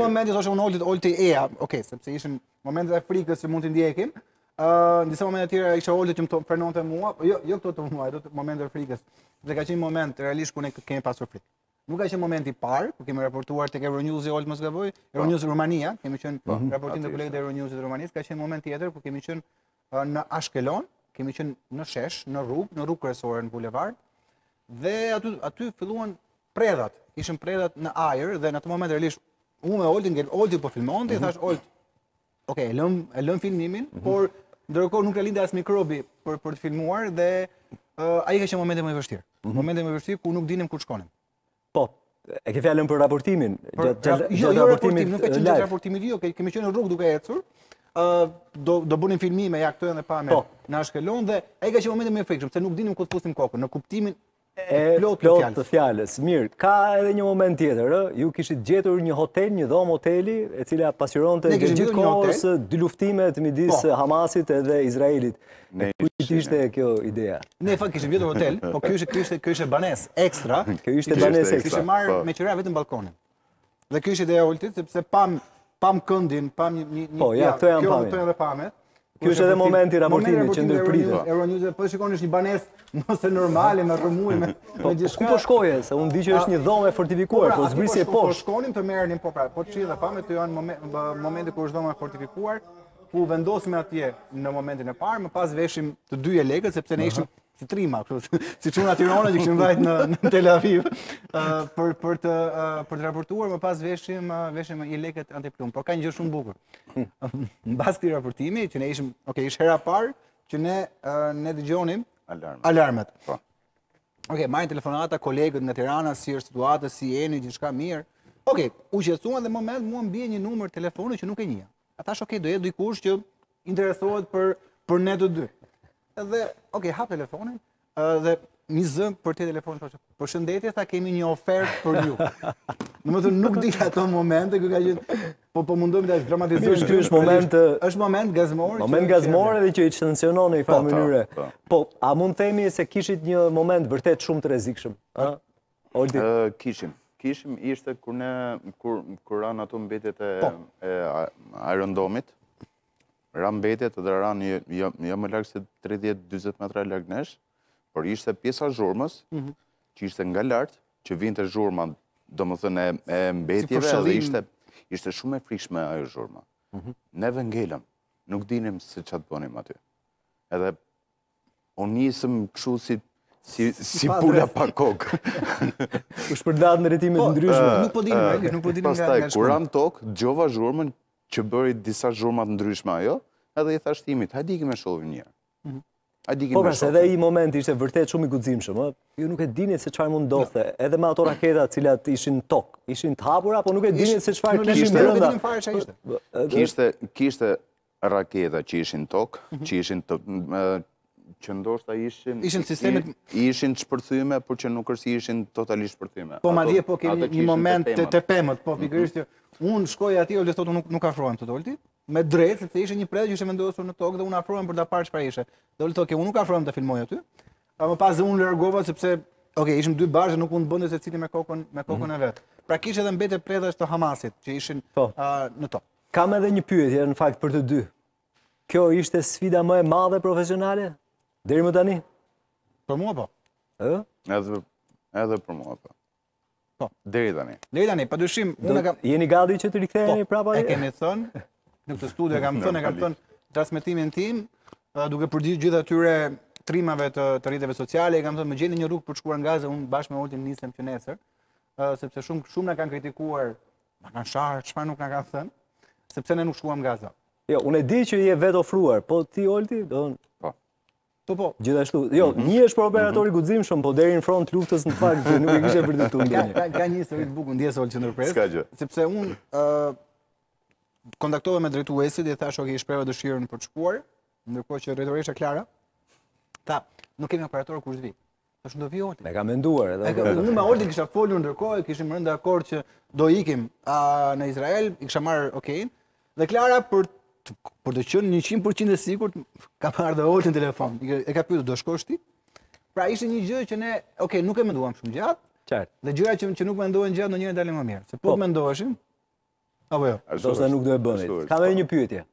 momenti thoshe unë Olti eja, okay, sepse ishin momentet e frikës që mund t'i ndjekim. Në disa momente tjera isha Olti që më frenonte mua, jo këto të mua, ato momente e frikës. Dhe ka qenë moment realisht ku ne kemi pasur frikë. Nuk ka qenë momenti i parë, ku kemi raportuar tek Euronews Olti mos gaboj, Euronews Rumania, kemi qenë raportim të kolegët e Euronews të Rumanisë, ka qenë moment tjetër ku kemi qenë në Ashkelon, kemi qenë në shesh, në rrugë kryesore në bulevard, dhe aty filluan predhat. Ishin predhat në ajër dhe në atë moment realisht unë me Olti po filmonte, thash Olti, okay, e lëm filmimin, por ndërkohë nuk lindte as mikrobi për të filmuar dhe ai ka qenë momente më i vështirë. Momente më i vështirë ku nuk dinim ku shkonim. Po, e ke fjalën për raportimin? Jo, raportimin, nuk e qenë gjatë raportimit, jo, kemi qenë në rrugë duke ecur. Do bënim filmime, ja këto janë dhe pa me në Ashkelon dhe ai ka qenë momente më i frikshëm, se nuk dinim ku të fusim kokën, në kuptimin plot të fjalës. Mirë, ka edhe një moment tjetër, ju kishit gjetur një hotel, një dhomë hoteli, e cila pasqyronte gjithë kohës dy luftimet midis Hamasit edhe Izraelit. Kujt ishte kjo ideja? Ne fakt kishim gjetur hotel, po ky ishte banesë ekstra. Kjo ishte banesë ekstra. Kishte marrë me qira vetëm balkonin. Dhe ky ishte ideja e Oltit, sepse pam këndin, pam një po, ja, këto janë pamet. Ky është edhe momenti i raportimit që ndërpritet. Euronews po shikoni është një banesë mos e normale me rrëmuj me gjithçka. Ku po shkoje? Se unë di që është një dhomë e fortifikuar, po zbrisje poshtë. Po shkonim të merrnin po çi dhe pamet të janë momente kur është dhoma e fortifikuar, ku vendosim atje në momentin e parë, më pas veshim të dyja lekët sepse ne ishim si trima, kështu, si çuna Tirana që kishim vajt në Tel Aviv për të raportuar, më pas veshim i lekët antiplum. Por ka një gjë shumë bukur. Mbas këtij raportimi që ne ishim, ishte hera parë që ne dëgjonim alarmet. Okej, marrin telefonata kolegët nga Tirana, si është situata, si jeni, gjithçka mirë. Okej, u qetësuan dhe në moment mua mbie një numër telefoni që nuk e njeh. Thash, do jetë dikush që interesohet për ne të dy. Dhe, hap telefonin, dhe një zëm për te telefonin, përshëndetje, tha kemi një ofertë për ju. Në më thënë, nuk di ato momente, po mundojmë të dramatizojmë. Është moment gazmor. Moment gazmor edhe që i tensionon në i farë mënyre. Po, a mund themi se kishit një moment vërtet shumë të rrezikshëm? Kishim ishte kur ranë ato mbetjet e aerondomit, ranë mbetjet dhe ranë jo më larkë se 30-40 metra larkë nesh, por ishte pjesa zhurmës, që ishte nga lartë, që vinte zhurma, do më thënë e mbetjeve, dhe ishte shumë e frikshme ajo zhurma. Neve ngelëm, nuk dinim se që të bënim aty. Edhe, unë nisëm këshu si pula pa kokë. U shpërndat në rretime të ndryshme. Nuk po dinim nga pastaj, kur ranë tokë, dëgjova zhurmën që bëri disa zhurmat ndryshme ajo, edhe i thash timit, hajde ikim e shohim një herë. Po pra, se edhe i moment ishte vërtet shumë i guximshëm, ju nuk e dinit se çfarë mund ndodhte, edhe me ato raketa të cilat ishin tokë, ishin të hapura, po nuk e dinit se çfarë kishin brenda. Kishte raketa që ishin tokë, që ishin që ndoshta ishin të shpërthyme, por që nuk është ishin totalisht shpërthyme. Po madje po kemi një moment të pemët, po pikërisht që unë shkoj atje, Olti thotë nuk afrohem të Olti, me drejt, sepse ishte një predhë që ishte vendosur në tokë dhe unë afrohem për ta parë çfarë ishte. Dhe Olti thotë, unë nuk afrohem të filmoj aty. Më pas unë largova sepse ishim dy bashkë, nuk mund të bënte secili me kokën e vet. Pra kishte edhe mbetje predhash të Hamasit që ishin në tokë. Kam edhe një pyetje në fakt për të dy. Kjo ishte sfida më e madhe profesionale? Deri më tani? Për mua po. Edhe për mua po. Po. Deri tani. Deri tani, padyshim. Jeni gati që të riktheheni prapa? E kemi thënë, në këtë studio kam thënë transmetimin tim, duke përgjigj gjithë atyre trimave të rrjeteve sociale, kam thënë më gjeni një rrugë për të shkuar në Gazë, unë bashkë me Oltin nisem që nesër, sepse shumë na kanë kritikuar, na kanë sharë, çfarë nuk na kanë thënë, sepse ne nuk shkuam në Gazë. Jo, unë e di që je vetë ofruar, po ti Olti, Po. Gjithashtu, jo, një është për operatori guximshëm, po deri në front luftës në fakt nuk e kishe vërtetuar ndonjë. Ka një histori të bukur ndjes Olti ndërpres. S'ka gjë. Sepse unë kontaktova me drejtuesit dhe thash, i shpreva dëshirën për të shkuar, ndërkohë që drejtoresha Klara tha, nuk kemi operator kush vi. Tash do vi Olti. Me ka menduar edhe. Unë me Olti kisha folur ndërkohë, kishim rënë dakord që do ikim në Izrael, i kisha marrë okejin, dhe Klara për të qenë 100% e sigurt, ka marrë dhe Oltin në telefon. E ka pyetur, do shkosh ti? Pra ishte një gjë që ne, nuk e menduam shumë gjatë. Qartë. Dhe gjëra që nuk mendohen gjatë ndonjëherë dalin më mirë. Se po të mendoheshim, Apo jo? Ndoshta nuk do e bënit. Kam edhe një pyetje.